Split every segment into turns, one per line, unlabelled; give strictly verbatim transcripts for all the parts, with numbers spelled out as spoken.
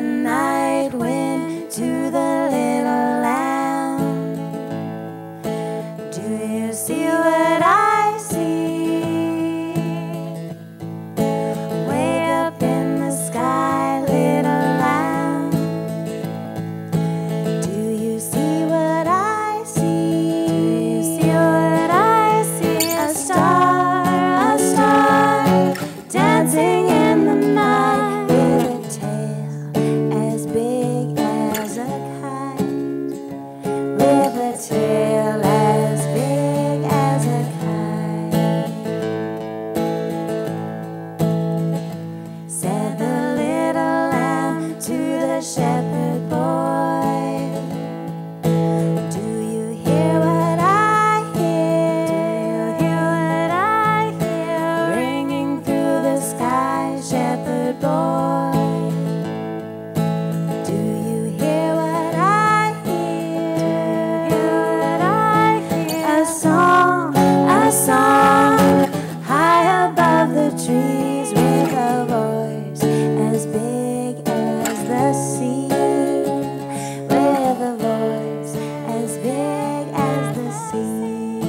night wind to the little lamb. Do you see what I see? Way up in the sky, little lamb. Do you see what I see? Do you see what I see? A star, a star, dancing in the night with a tail as big as a kite, with a tail as big as a kite. Said the little lamb to the shepherd boy, do you hear what I hear? Do you hear what I hear? Ringing through the sky, shepherd boy. Do you hear what I hear? Do you hear what I hear? A song, a song, high above the trees, with a voice as big as the sea, with a voice as big as the sea.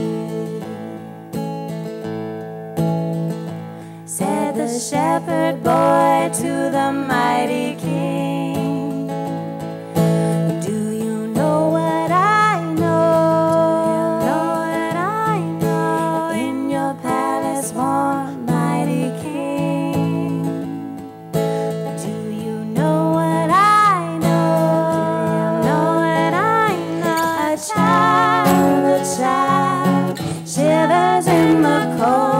Said the shepherd boy to the mighty king, do you know what I know? Do you know what I know? In your palace warm, mighty king. Do you know what I know? Do you know what I know? A child, a child shivers in the cold.